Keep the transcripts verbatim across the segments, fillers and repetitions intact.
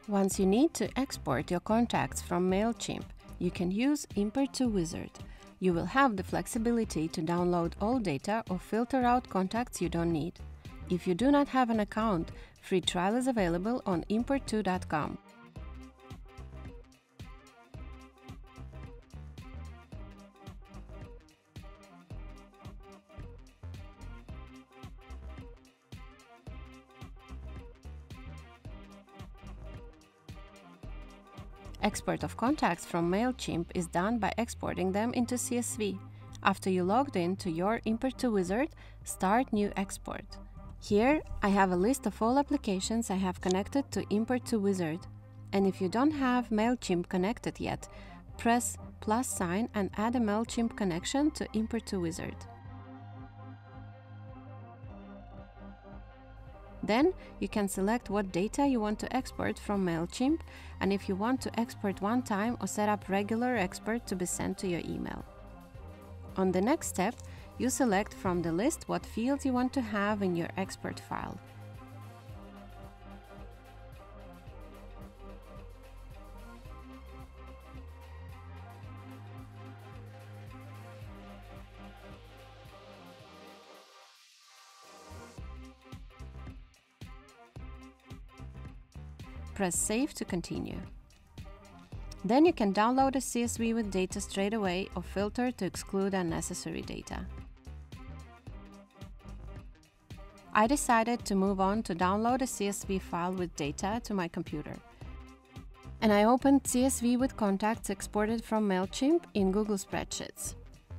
Once you need to export your contacts from Mailchimp, you can use Import to Wizard. You will have the flexibility to download all data or filter out contacts you don't need. If you do not have an account, free trial is available on import to dot com. Export of contacts from Mailchimp is done by exporting them into C S V. After you logged in to your Import to Wizard, start New Export. Here, I have a list of all applications I have connected to Import to Wizard. And if you don't have Mailchimp connected yet, press plus sign and add a Mailchimp connection to Import to Wizard. Then you can select what data you want to export from Mailchimp and if you want to export one time or set up regular export to be sent to your email. On the next step, you select from the list what fields you want to have in your export file. Press Save to continue. Then you can download a C S V with data straight away or filter to exclude unnecessary data. I decided to move on to download a C S V file with data to my computer. And I opened C S V with contacts exported from Mailchimp in Google Spreadsheets.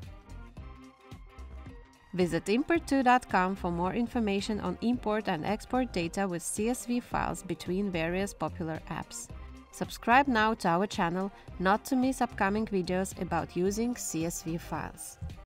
Visit import to dot com for more information on import and export data with C S V files between various popular apps. Subscribe now to our channel not to miss upcoming videos about using C S V files.